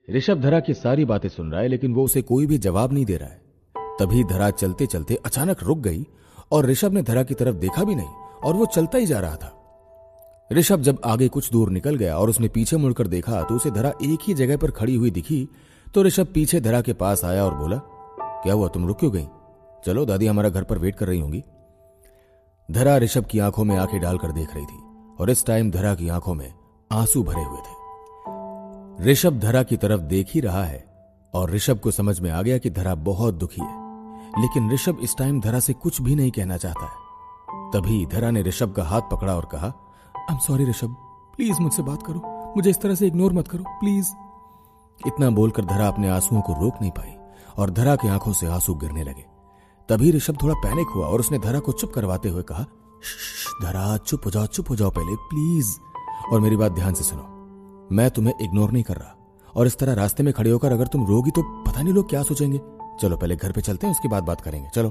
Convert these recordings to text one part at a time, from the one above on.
ऋषभ धरा की सारी बातें सुन रहा है, लेकिन वो उसे कोई भी जवाब नहीं दे रहा है। तभी धरा चलते चलते अचानक रुक गई और ऋषभ ने धरा की तरफ देखा भी नहीं और वो चलता ही जा रहा था। ऋषभ जब आगे कुछ दूर निकल गया और उसने पीछे मुड़कर देखा तो उसे धरा एक ही जगह पर खड़ी हुई दिखी। तो ऋषभ पीछे धरा के पास आया और बोला, क्या हुआ, तुम रुक क्यों गई? चलो, दादी हमारा घर पर वेट कर रही होंगी। धरा ऋषभ की आंखों में आंखें डालकर देख रही थी और इस टाइम धरा की आंखों में आंसू भरे हुए थे। ऋषभ धरा की तरफ देख ही रहा है और ऋषभ को समझ में आ गया कि धरा बहुत दुखी है, लेकिन ऋषभ इस टाइम धरा से कुछ भी नहीं कहना चाहता है। तभी धरा ने ऋषभ का हाथ पकड़ा और कहा, I am sorry Rishabh, please मुझसे बात करो, मुझे इस तरह से इग्नोर मत करो प्लीज। इतना बोलकर धरा अपने आंसुओं को रोक नहीं पाई और धरा की आंखों से आंसू गिरने लगे। तभी ऋषभ थोड़ा पैनिक हुआ और उसने धरा को चुप करवाते हुए कहा, धरा चुप हो जाओ पहले प्लीज, और मेरी बात ध्यान से सुनो। मैं तुम्हें इग्नोर नहीं कर रहा और इस तरह रास्ते में खड़े होकर अगर तुम रोगी तो पता नहीं लोग क्या सोचेंगे। चलो पहले घर पे चलते हैं, उसके बाद बात करेंगे, चलो।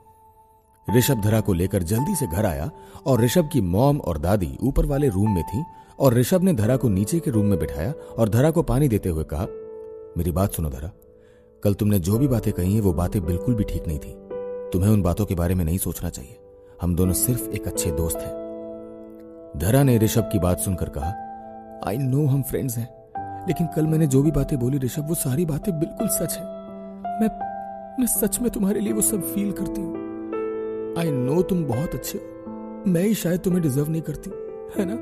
ऋषभ धरा को लेकर जल्दी से घर आया और ऋषभ की मॉम और दादी ऊपर वाले रूम में थी और ऋषभ ने धरा को नीचे के रूम में बिठाया और धरा को पानी देते हुए कहा, मेरी बात सुनो धरा, कल तुमने जो भी बातें कही हैं वो बातें बिल्कुल भी ठीक नहीं थी। तुम्हें उन बातों के बारे में नहीं सोचना चाहिए। हम दोनों सिर्फ एक अच्छे दोस्त हैं। धरा ने ऋषभ की बात सुनकर कहा, आई नो हम फ्रेंड्स हैं, लेकिन कल मैंने जो भी बातें बोली ऋषभ, वो सारी बातें बिल्कुल सच है। मैं सच में तुम्हारे लिए वो सब फील करती हूँ। आई नो तुम बहुत अच्छे हो, मैं ही शायद तुम्हें डिजर्व नहीं करती, है ना?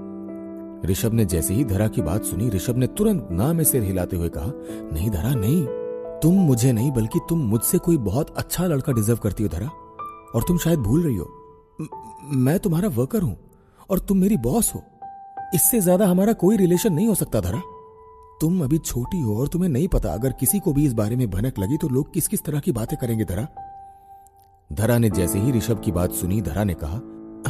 ऋषभ ने जैसे ही धरा की बात सुनी, ऋषभ ने तुरंत ना में सिर हिलाते हुए कहा, नहीं धरा नहीं, तुम मुझे नहीं बल्कि तुम मुझसे कोई बहुत अच्छा लड़का डिजर्व करती हो धरा, और तुम शायद भूल रही हो मैं तुम्हारा वर्कर हूं और तुम मेरी बॉस हो। इससे ज्यादा हमारा कोई रिलेशन नहीं हो सकता धरा। तुम अभी छोटी हो और तुम्हें नहीं पता अगर किसी को भी इस बारे में भनक लगी तो लोग किस किस तरह की बातें करेंगे धरा। धरा ने जैसे ही ऋषभ की बात सुनी, धरा ने कहा,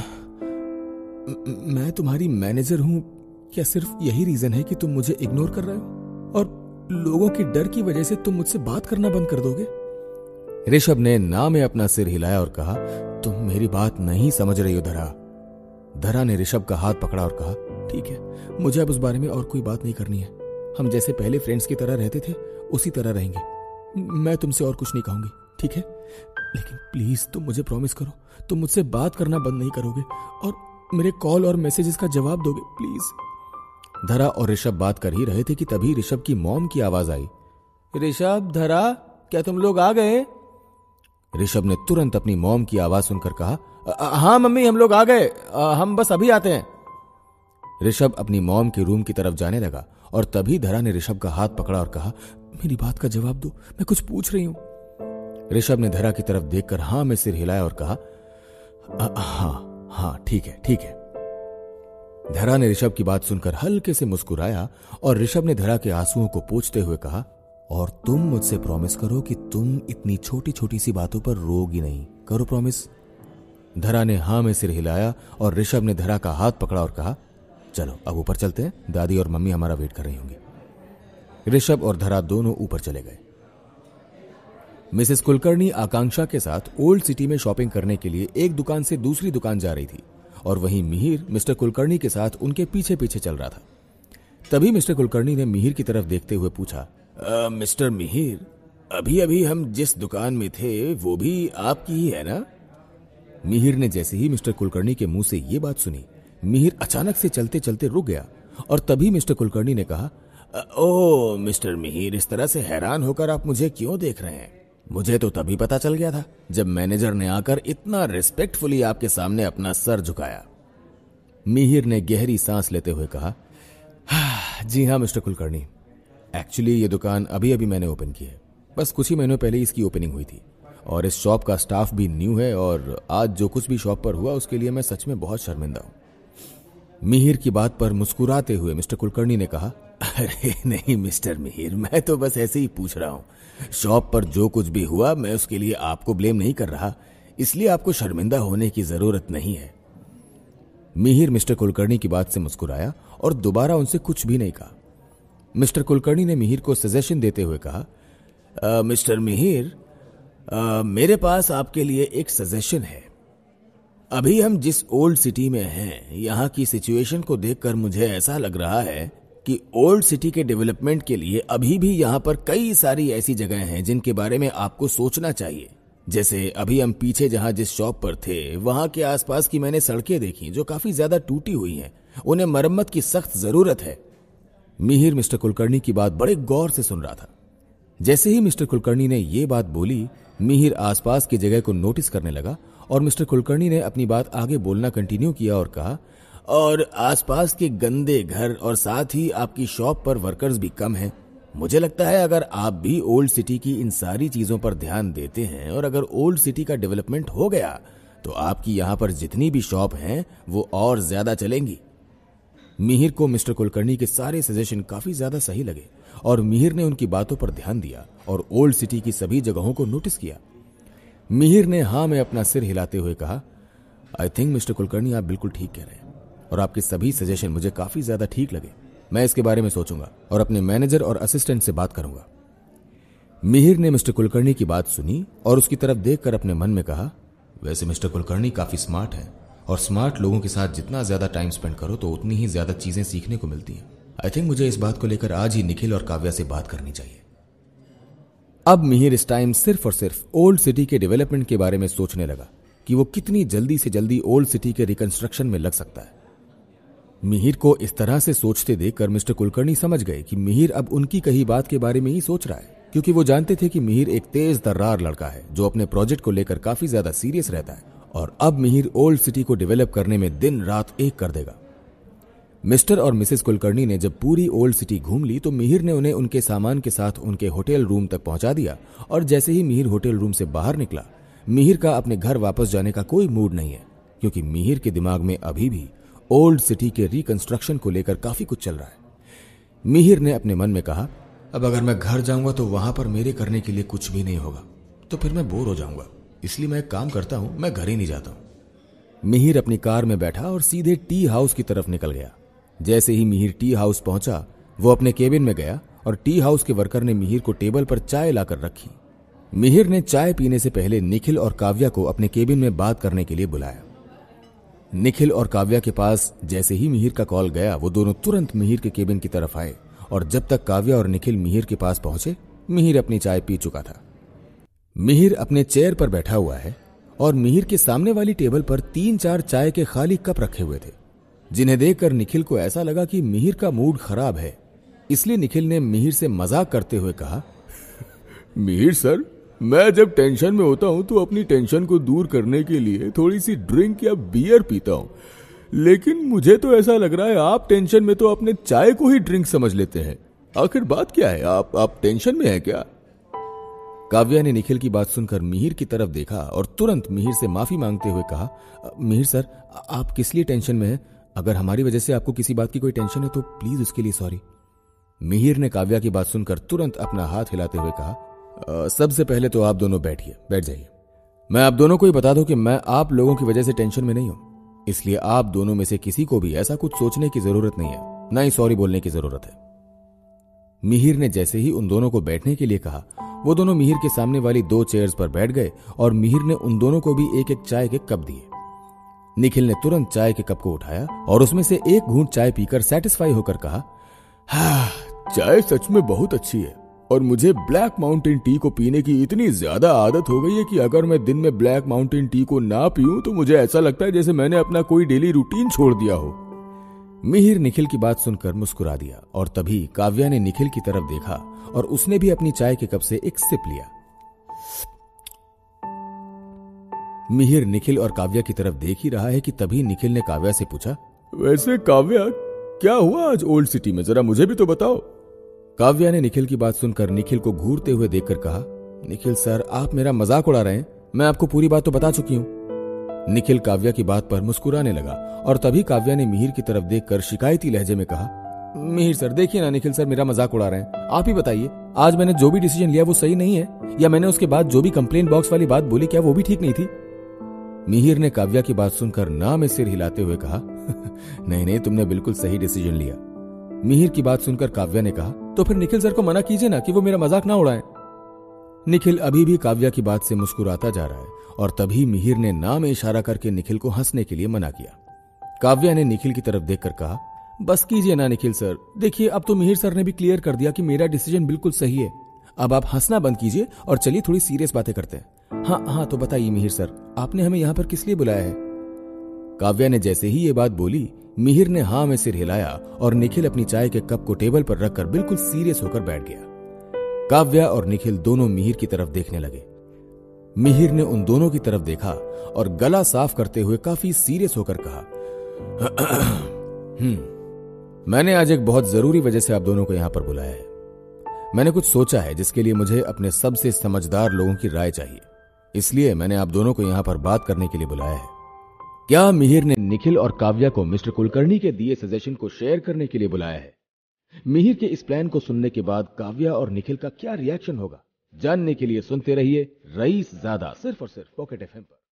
मैं तुम्हारी मैनेजर हूं, क्या सिर्फ यही रीजन है कि तुम मुझे इग्नोर कर रहे हो और लोगों की डर की वजह से तुम मुझसे बात करना बंद कर दोगे? ऋषभ ने ना में अपना सिर हिलाया और कहा, तुम मेरी बात नहीं समझ रही हो धरा। धरा ने ऋषभ का हाथ पकड़ा और कहा, ठीक है, मुझे अब उस बारे में और कोई बात नहीं करनी है। हम जैसे पहले फ्रेंड्स की तरह रहते थे उसी तरह रहेंगे। मैं तुमसे और कुछ नहीं कहूंगी, ठीक है? लेकिन प्लीज तुम मुझे प्रॉमिस करो, तुम मुझसे बात करना बंद नहीं करोगे और मेरे कॉल और मैसेजेस का जवाब दोगे प्लीज। धरा और ऋषभ बात कर ही रहे थे कि तभी ऋषभ की मॉम की आवाज आई, ऋषभ, धरा, क्या तुम लोग आ गए? ऋषभ ने तुरंत अपनी मॉम की आवाज सुनकर कहा, हाँ मम्मी, हम लोग आ गए, हम बस अभी आते हैं। ऋषभ अपनी मॉम के रूम की तरफ जाने लगा और तभी धरा ने ऋषभ का हाथ पकड़ा और कहा, मेरी बात का जवाब दो, मैं कुछ पूछ रही हूं। ऋषभ ने धरा की तरफ देखकर हाँ में सिर हिलाया और कहा, हाँ ठीक है। धरा ने ऋषभ की बात सुनकर हल्के से मुस्कुराया और ऋषभ ने धरा के आंसुओं को पोंछते हुए कहा, और तुम मुझसे प्रॉमिस करो कि तुम इतनी छोटी छोटी सी बातों पर रोगी नहीं, करो प्रॉमिस। धरा ने हाँ में सिर हिलाया और ऋषभ ने धरा का हाथ पकड़ा और कहा, चलो अब ऊपर चलते हैं, दादी और मम्मी हमारा वेट कर रही होंगी। ऋषभ और धरा दोनों ऊपर चले गए। मिसेस कुलकर्णी आकांक्षा के साथ ओल्ड सिटी में शॉपिंग करने के लिए एक दुकान से दूसरी दुकान जा रही थी और वहीं मिहिर मिस्टर कुलकर्णी के साथ उनके पीछे पीछे चल रहा था। तभी मिस्टर कुलकर्णी ने मिहिर की तरफ देखते हुए पूछा, मिस्टर मिहिर, अभी अभी हम जिस दुकान में थे वो भी आपकी ही है ना? मिहिर ने जैसे ही मिस्टर कुलकर्णी के मुंह से ये बात सुनी, मिहिर अचानक से चलते चलते रुक गया और तभी मिस्टर कुलकर्णी ने कहा, ओ मिस्टर मिहिर, इस तरह से हैरान होकर आप मुझे क्यों देख रहे हैं? मुझे तो तभी पता चल गया था जब मैनेजर ने आकर इतना रिस्पेक्टफुली आपके सामने अपना सर झुकाया। मिहिर ने गहरी सांस लेते हुए कहा, जी हाँ मिस्टर कुलकर्णी, एक्चुअली ये दुकान अभी अभी मैंने ओपन की है, बस कुछ ही महीनों पहले इसकी ओपनिंग हुई थी और इस शॉप का स्टाफ भी न्यू है और आज जो कुछ भी शॉप पर हुआ उसके लिए मैं सच में बहुत शर्मिंदा हूं। मिहिर की बात पर मुस्कुराते हुए मिस्टर कुलकर्णी ने कहा, अरे नहीं मिस्टर मिहिर, मैं तो बस ऐसे ही पूछ रहा हूं। शॉप पर जो कुछ भी हुआ मैं उसके लिए आपको ब्लेम नहीं कर रहा, इसलिए आपको शर्मिंदा होने की जरूरत नहीं है। मिहिर मिस्टर कुलकर्णी की बात से मुस्कुराया और दोबारा उनसे कुछ भी नहीं कहा। मिस्टर कुलकर्णी ने मिहिर को सजेशन देते हुए कहा, मिस्टर मिहिर, मेरे पास आपके लिए एक सजेशन है। अभी हम जिस ओल्ड सिटी में हैं, यहाँ की सिचुएशन को देखकर मुझे ऐसा लग रहा है कि ओल्ड सिटी के डेवलपमेंट के लिए अभी भी यहाँ पर कई सारी ऐसी जगह हैं जिनके बारे में आपको सोचना चाहिए। जैसे अभी हम पीछे जहां जिस शॉप पर थे वहां के आसपास की मैंने सड़कें देखी जो काफी ज्यादा टूटी हुई हैं, उन्हें मरम्मत की सख्त जरूरत है। मिहिर मिस्टर कुलकर्णी की बात बड़े गौर से सुन रहा था। जैसे ही मिस्टर कुलकर्णी ने ये बात बोली, मिहिर आसपास की जगह को नोटिस करने लगा और मिस्टर कुलकर्णी ने अपनी बात आगे बोलना कंटिन्यू किया और कहा, और आसपास के गंदे घर और साथ ही आपकी शॉप पर वर्कर्स भी कम हैं। मुझे लगता है अगर आप भी ओल्ड सिटी की इन सारी चीजों पर ध्यान देते हैं और अगर ओल्ड सिटी का डेवलपमेंट हो गया तो आपकी यहां पर जितनी भी शॉप हैं वो और ज्यादा चलेंगी। मिहिर को मिस्टर कुलकर्णी के सारे सजेशन काफी ज्यादा सही लगे और मिहिर ने उनकी बातों पर ध्यान दिया और ओल्ड सिटी की सभी जगहों को नोटिस किया। मिहिर ने हाँ में अपना सिर हिलाते हुए कहा, आई थिंक मिस्टर कुलकर्णी आप बिल्कुल ठीक कह रहे हैं और आपके सभी सजेशन मुझे काफी ज्यादा ठीक लगे। मैं इसके बारे में सोचूंगा और अपने मैनेजर और असिस्टेंट से बात करूंगा। मिहिर ने मिस्टर कुलकर्णी की बात सुनी और उसकी तरफ देखकर अपने मन में कहा, वैसे मिस्टर कुलकर्णी काफी स्मार्ट हैं और स्मार्ट लोगों के साथ जितना ज्यादा टाइम स्पेंड करो तो उतनी ही ज्यादा चीजें सीखने को मिलती हैं। आई थिंक मुझे इस बात को लेकर आज ही निखिल और काव्या से बात करनी चाहिए। अब मिहिर इस टाइम सिर्फ और सिर्फ ओल्ड सिटी के डेवलपमेंट के बारे में सोचने लगा कि वो कितनी जल्दी से जल्दी ओल्ड सिटी के रिकंस्ट्रक्शन में लग सकता है। मिहिर को इस तरह से सोचते देखकर मिस्टर कुलकर्णी समझ गए कि मिहिर अब उनकी कही बात के बारे में ही सोच रहा है, क्योंकि वो जानते थे कि मिहिर एक तेज तर्रार लड़का है जो अपने प्रोजेक्ट को लेकर काफी ज्यादा सीरियस रहता है और अब मिहिर ओल्ड सिटी को डेवलप करने में दिन रात एक कर देगा। मिस्टर और मिसेस कुलकर्णी ने जब पूरी ओल्ड सिटी घूम ली तो मिहिर ने उन्हें उनके सामान के साथ उनके होटल रूम तक पहुंचा दिया और जैसे ही मिहिर होटल रूम से बाहर निकला, मिहिर का अपने घर वापस जाने का कोई मूड नहीं है, क्योंकि मिहिर के दिमाग में अभी भी ओल्ड सिटी के रिकंस्ट्रक्शन को लेकर काफी कुछ चल रहा है। मिहिर ने अपने मन में कहा, अब अगर मैं घर जाऊंगा तो वहां पर मेरे करने के लिए कुछ भी नहीं होगा, तो फिर मैं बोर हो जाऊंगा, इसलिए मैं एक काम करता हूं, मैं घर ही नहीं जाता हूं। मिहिर अपनी कार में बैठा और सीधे टी हाउस की तरफ निकल गया। जैसे ही मिहिर टी हाउस पहुंचा, वो अपने केबिन में गया और टी हाउस के वर्कर ने मिहिर को टेबल पर चाय लाकर रखी। मिहिर ने चाय पीने से पहले निखिल और काव्या को अपने केबिन में बात करने के लिए बुलाया। निखिल और काव्या के पास जैसे ही मिहिर का कॉल गया, वो दोनों तुरंत मिहिर के केबिन की तरफ आए और जब तक काव्या और निखिल मिहिर के पास पहुंचे, मिहिर अपनी चाय पी चुका था। मिहिर अपने चेयर पर बैठा हुआ है और मिहिर के सामने वाली टेबल पर 3-4 चाय के खाली कप रखे हुए थे, जिन्हें देखकर निखिल को ऐसा लगा कि मिहिर का मूड खराब है। इसलिए निखिल ने मिहिर से मजाक करते हुए कहा, मिहिर सर, मैं जब टेंशन में होता हूं तो अपनी टेंशन को दूर करने के लिए थोड़ी सी ड्रिंक या बियर पीता हूं, लेकिन मुझे तो ऐसा लग रहा है आप टेंशन में तो अपने चाय को ही ड्रिंक समझ लेते हैं। आखिर बात क्या है? आप टेंशन में हैं क्या? काव्या ने निखिल की बात सुनकर मिहिर की तरफ देखा और तुरंत मिहिर से माफी मांगते हुए कहा, मिहिर सर, आप किस लिए टेंशन में हैं? अगर हमारी वजह से आपको किसी बात की कोई टेंशन है तो प्लीज उसके लिए सॉरी। मिहिर ने काव्या की बात सुनकर तुरंत अपना हाथ हिलाते हुए कहा, सबसे पहले तो आप दोनों बैठ जाइए। मैं आप दोनों को ही बता दूं कि मैं आप लोगों की वजह से टेंशन में नहीं हूं, इसलिए आप दोनों में से किसी को भी ऐसा कुछ सोचने की जरूरत नहीं है, ना ही सॉरी बोलने की जरूरत है। मिहिर ने जैसे ही उन दोनों को बैठने के लिए कहा, वो दोनों मिहिर के सामने वाली 2 चेयर्स पर बैठ गए और मिहिर ने उन दोनों को भी एक एक चाय के कप दिए। निखिल ने तुरंत चाय के कप को उठाया और उसमें से एक घूंट चाय पीकर सेटिस्फाई होकर कहा, हाँ, चाय सच में बहुत अच्छी है और मुझे ब्लैक माउंटेन टी को पीने की इतनी ज्यादा आदत हो गई है कि अगर मैं दिन में ब्लैक माउंटेन टी को ना पीऊं तो मुझे ऐसा लगता है जैसे मैंने अपना कोई डेली रूटीन छोड़ दिया हो। मिहिर निखिल की बात सुनकर मुस्कुरा दिया और तभी काव्या ने निखिल की तरफ देखा और उसने भी अपनी चाय के कप से एक सिप लिया। मिहिर निखिल और काव्या की तरफ देख ही रहा है कि तभी निखिल ने काव्या से पूछा, वैसे काव्या, क्या हुआ आज ओल्ड सिटी में, जरा मुझे भी तो बताओ। काव्या ने निखिल की बात सुनकर निखिल को घूरते हुए देखकर कहा, निखिल सर, आप मेरा मजाक उड़ा रहे हैं, मैं आपको पूरी बात तो बता चुकी हूं। निखिल काव्या की बात पर मुस्कुराने लगा और तभी काव्या ने मिहिर की तरफ देखकर शिकायती लहजे में कहा, मिहिर सर, देखिए ना, निखिल सर मेरा मजाक उड़ा रहे हैं, आप ही बताइए, आज मैंने जो भी डिसीजन लिया वो सही नहीं है, या मैंने उसके बाद जो भी कंप्लेंट बॉक्स वाली बात बोली क्या वो भी ठीक नहीं थी? मिहिर ने काव्या की बात सुनकर ना में सिर हिलाते हुए कहा, नहीं, तुमने बिल्कुल सही डिसीजन लिया। मिहिर की बात सुनकर काव्या ने कहा, तो फिर निखिल सर को मना कीजिए ना कि वो मेरा मजाक ना उड़ाएं। निखिल अभी भी काव्या की बात से मुस्कुराता जा रहा है और तभी मिहिर ने ना में इशारा करके निखिल को हंसने के लिए मना किया। काव्या ने निखिल की तरफ देखकर कहा, बस कीजिए ना निखिल सर, देखिए अब तो मिहिर सर ने भी क्लियर कर दिया कि मेरा डिसीजन बिल्कुल सही है। अब आप हंसना बंद कीजिए और चलिए थोड़ी सीरियस बातें करते हैं। हाँ हाँ, तो बताइए मिहिर सर, आपने हमें यहां पर किस लिए बुलाया है? काव्या ने जैसे ही ये बात बोली, मिहिर ने हाँ में सिर हिलाया और निखिल अपनी चाय के कप को टेबल पर रखकर बिल्कुल सीरियस होकर बैठ गया। काव्या और निखिल दोनों मिहिर की तरफ देखने लगे। मिहिर ने उन दोनों की तरफ देखा और गला साफ करते हुए काफी सीरियस होकर कहा, मैंने आज एक बहुत जरूरी वजह से आप दोनों को यहां पर बुलाया है। मैंने कुछ सोचा है जिसके लिए मुझे अपने सबसे समझदार लोगों की राय चाहिए, इसलिए मैंने आप दोनों को यहां पर बात करने के लिए बुलाया है। क्या मिहिर ने निखिल और काव्या को मिस्टर कुलकर्णी के दिए सजेशन को शेयर करने के लिए बुलाया है? मिहिर के इस प्लान को सुनने के बाद काव्या और निखिल का क्या रिएक्शन होगा, जानने के लिए सुनते रहिए रईस ज़्यादा, सिर्फ और सिर्फ पॉकेट एफएम पर।